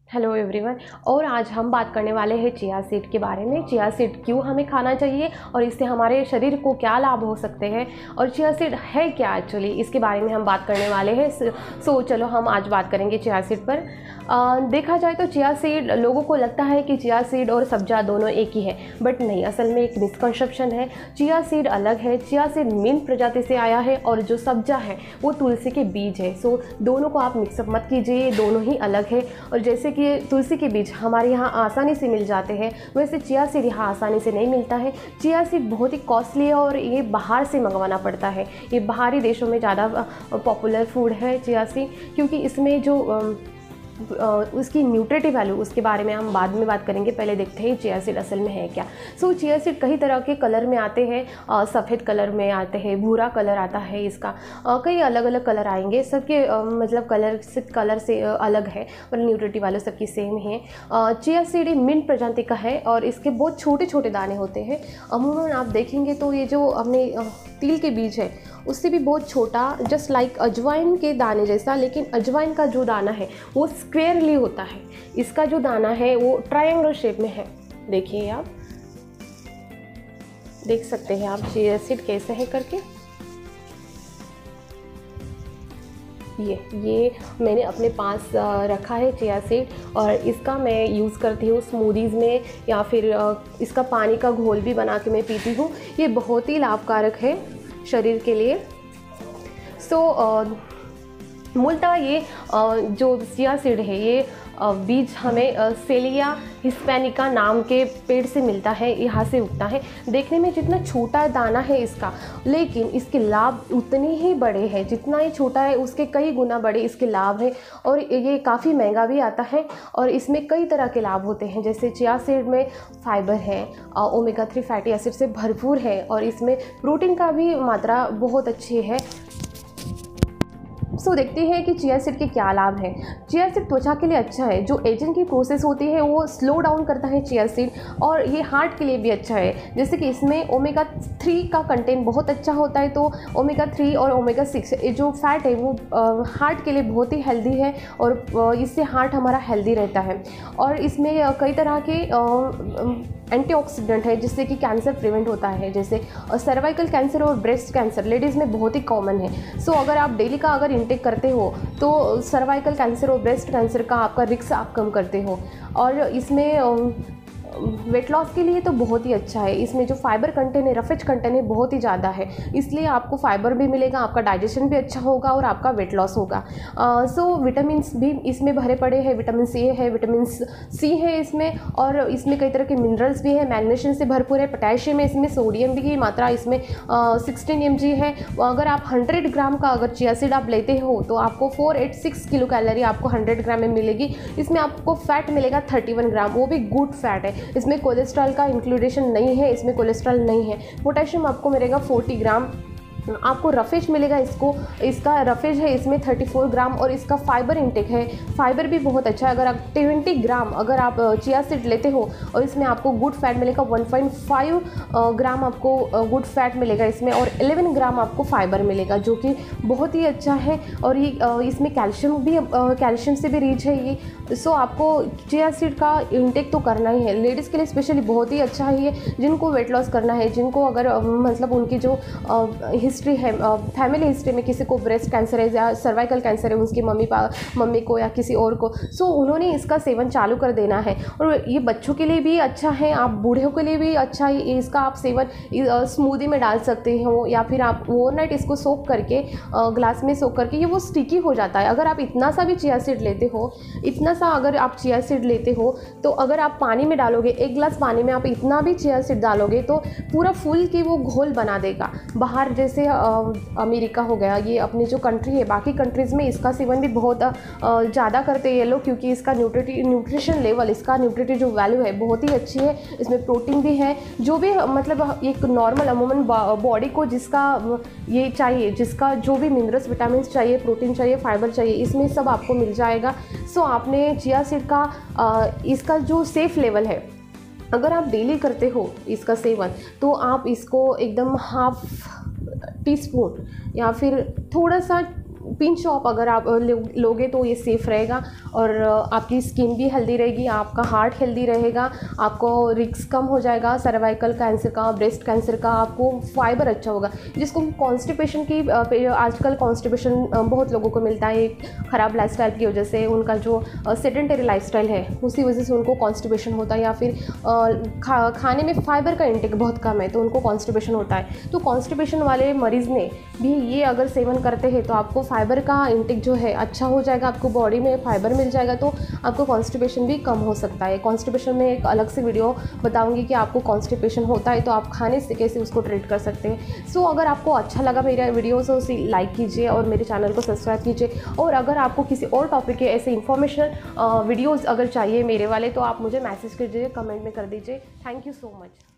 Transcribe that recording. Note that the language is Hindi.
Hello everyone. और आज हम बात करने वाले हैं चिया सीड के बारे में। चिया सीड क्यों हमें खाना चाहिए और इससे हमारे शरीर को क्या लाभ हो सकते हैं और चिया सीड है क्या एक्चुअली, इसके बारे में हम बात करने वाले हैं। सो चलो हम आज बात करेंगे चिया सीड पर। देखा जाए तो चिया सीड, लोगों को लगता है कि चिया सीड और सब्जा दोनों एक ही है, बट नहीं, असल में एक मिसकंसेप्शन है। चिया सीड अलग है। चिया सीड मिंट प्रजाति से आया है और जो सब्जा है वो तुलसी के बीज है। सो दोनों को आप मिक्सअप मत कीजिए, दोनों ही अलग है। और जैसे कि तुलसी के बीज हमारे यहाँ आसानी से मिल जाते हैं, वैसे चिया सीड यहाँ आसानी से नहीं मिलता है। चिया सीड बहुत ही कॉस्टली है और ये बाहर से मंगवाना पड़ता है। ये बाहरी देशों में ज़्यादा पॉपुलर फूड है चिया सीड, क्योंकि इसमें जो उसकी न्यूट्रिटिव वैल्यू, उसके बारे में हम बाद में बात करेंगे। पहले देखते हैं चिया सीड असल में है क्या। सो चिया सीड कई तरह के कलर में आते हैं। सफ़ेद कलर में आते हैं, भूरा कलर आता है इसका, कई अलग अलग कलर आएंगे। सबके मतलब कलर से अलग है, पर न्यूट्रिटिव वैल्यू सबकी सेम है। चिया सीड मिंट प्रजाति का है और इसके बहुत छोटे छोटे दाने होते हैं। अमूमन आप देखेंगे तो ये जो अपने तिल के बीज है उससे भी बहुत छोटा, जस्ट लाइक अजवाइन के दाने जैसा, लेकिन अजवाइन का जो दाना है वो स्क्वेयरली होता है। इसका जो दाना है वो ट्रायंगल शेप में है। देखिए, आप देख सकते हैं आप चिया सीड कैसे है करके। ये मैंने अपने पास रखा है चिया सीड और इसका मैं यूज़ करती हूँ स्मूदीज़ में, या फिर इसका पानी का घोल भी बना के मैं पीती हूँ। ये बहुत ही लाभकारक है शरीर के लिए। सो मूलतः ये जो चिया सीड है, ये बीज हमें सेलिया हिस्पैनिका नाम के पेड़ से मिलता है, यहाँ से उगता है। देखने में जितना छोटा दाना है इसका, लेकिन इसके लाभ उतने ही बड़े हैं। जितना ये छोटा है उसके कई गुना बड़े इसके लाभ हैं। और ये काफ़ी महंगा भी आता है और इसमें कई तरह के लाभ होते हैं। जैसे चिया सीड में फाइबर है, ओमेगा 3 फैटी एसिड से भरपूर है और इसमें प्रोटीन का भी मात्रा बहुत अच्छी है। सो देखते हैं कि चिया सीड के क्या लाभ हैं। चिया सीड त्वचा के लिए अच्छा है। जो एजिंग की प्रोसेस होती है वो स्लो डाउन करता है चिया सीड, और ये हार्ट के लिए भी अच्छा है। जैसे कि इसमें ओमेगा 3 का कंटेंट बहुत अच्छा होता है, तो ओमेगा 3 और ओमेगा 6 जो फैट है वो हार्ट के लिए बहुत ही हेल्दी है और इससे हार्ट हमारा हेल्दी रहता है। और इसमें कई तरह के एंटीऑक्सीडेंट है जिससे कि कैंसर प्रिवेंट होता है। जैसे सर्वाइकल कैंसर और ब्रेस्ट कैंसर लेडीज़ में बहुत ही कॉमन है। सो अगर आप डेली का अगर इंटेक करते हो तो सर्वाइकल कैंसर और ब्रेस्ट कैंसर का आपका रिस्क आप कम करते हो। और इसमें वेट लॉस के लिए तो बहुत ही अच्छा है। इसमें जो फाइबर कंटेंट है, रफेज कंटेंट है, बहुत ही ज़्यादा है, इसलिए आपको फाइबर भी मिलेगा, आपका डाइजेशन भी अच्छा होगा और आपका वेट लॉस होगा। सो विटामिन भी इसमें भरे पड़े हैं। विटामिन सी है, विटामिन सी है इसमें, और इसमें कई तरह के मिनरल्स भी हैं। मैग्नीशियम से भरपूर है, पोटेशियम है इसमें, सोडियम भी की मात्रा इसमें 16 mg है। अगर आप 100 ग्राम का अगर चिया सीड आप लेते हो तो आपको 486 किलो कैलोरी आपको 100 ग्राम में मिलेगी। इसमें आपको फैट मिलेगा 31 ग्राम, वो भी गुड फैट है। इसमें कोलेस्ट्रॉल का इंक्लूडेशन नहीं है, इसमें कोलेस्ट्रॉल नहीं है। पोटेशियम आपको मिलेगा 40 ग्राम। आपको रफेज मिलेगा, इसका रफेज है इसमें 34 ग्राम, और इसका फाइबर इंटेक है, फाइबर भी बहुत अच्छा है। अगर आप 20 ग्राम अगर आप चिया सीड लेते हो और इसमें आपको गुड फैट मिलेगा 1.5 ग्राम आपको गुड फैट मिलेगा इसमें, और 11 ग्राम आपको फाइबर मिलेगा, जो कि बहुत ही अच्छा है। और ये इसमें कैल्शियम से भी रिच है ये। सो आपको चिया सीड का इंटेक तो करना ही है। लेडीज़ के लिए स्पेशली बहुत ही अच्छा है ये, जिनको वेट लॉस करना है, जिनको अगर मतलब उनकी जो हिस्ट्री है, फैमिली हिस्ट्री में किसी को ब्रेस्ट कैंसर है या सर्वाइकल कैंसर है उसकी मम्मी को या किसी और को, सो उन्होंने इसका सेवन चालू कर देना है। और ये बच्चों के लिए भी अच्छा है, आप बूढ़ों के लिए भी अच्छा है। इसका आप सेवन स्मूदी में डाल सकते हो, या फिर आप ओवरनाइट इसको सोक करके ग्लास में सोक करके, ये वो स्टिकी हो जाता है। अगर आप इतना सा भी चिया सीड लेते हो, इतना सा अगर आप चिया सीड लेते हो, तो अगर आप पानी में डालोगे, 1 गिलास पानी में आप इतना भी चिया सीड डालोगे तो पूरा फुल की वो घोल बना देगा। बाहर जैसे अमेरिका हो गया, ये अपनी जो कंट्री है, बाकी कंट्रीज़ में इसका सेवन भी बहुत ज़्यादा करते हैं ये लोग, क्योंकि इसका न्यूट्रिशन लेवल, इसका न्यूट्रिटिव जो वैल्यू है बहुत ही अच्छी है। इसमें प्रोटीन भी है, जो भी मतलब एक नॉर्मल अमूमन बॉडी को जिसका ये चाहिए, जिसका जो भी मिनरल्स, विटामिन चाहिए, प्रोटीन चाहिए, फाइबर चाहिए, इसमें सब आपको मिल जाएगा। सो आपने चिया सीड का इसका जो सेफ लेवल है, अगर आप डेली करते हो इसका सेवन, तो आप इसको एकदम हाफ टीस्पून या फिर थोड़ा सा पिंच ऑफ अगर आप लोगे तो ये सेफ़ रहेगा और आपकी स्किन भी हेल्दी रहेगी, आपका हार्ट हेल्दी रहेगा, आपको रिस्क कम हो जाएगा सर्वाइकल कैंसर का, ब्रेस्ट कैंसर का, आपको फाइबर अच्छा होगा। जिसको कॉन्स्टिपेशन की आजकल कॉन्स्टिपेशन बहुत लोगों को मिलता है ख़राब लाइफस्टाइल की वजह से, उनका जो सेडेंटरी लाइफस्टाइल है उसी वजह से उनको कॉन्स्टिपेशन होता है, या फिर खाने में फाइबर का इंटेक बहुत कम है तो उनको कॉन्स्टिपेशन होता है। तो कॉन्स्टिपेशन वाले मरीज़ ने भी ये अगर सेवन करते हैं तो आपको फाइबर का इंटेक जो है अच्छा हो जाएगा, आपको बॉडी में फाइबर मिल जाएगा, तो आपको कॉन्स्टिपेशन भी कम हो सकता है। कॉन्स्टिपेशन में एक अलग से वीडियो बताऊंगी कि आपको कॉन्स्टिपेशन होता है तो आप खाने से कैसे उसको ट्रीट कर सकते हैं। सो अगर आपको अच्छा लगा मेरा वीडियो तो उसे लाइक कीजिए और मेरे चैनल को सब्सक्राइब कीजिए। और अगर आपको किसी और टॉपिक के ऐसे इन्फॉर्मेशन वीडियोज़ अगर चाहिए मेरे वाले तो आप मुझे मैसेज कीजिए, कमेंट में कर दीजिए। Thank you so much.